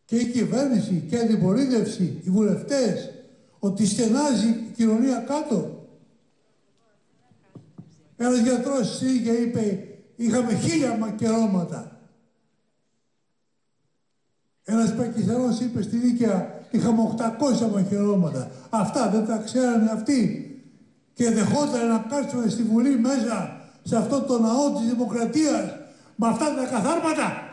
και η κυβέρνηση και η αντιπολίτευση, οι βουλευτές, ότι στενάζει η κοινωνία κάτω. Ένας γιατρός στη και είπε, είχαμε 1000 μακαιρώματα. Ένας Πακιστανός είπε στη Δίκαια, είχαμε 800 μαχαιρώματα. Αυτά δεν τα ξέρανε αυτοί. Και δεχόταν να κάτσουν στη Βουλή μέσα, σε αυτό το ναό της Δημοκρατίας, με αυτά τα καθάρματα.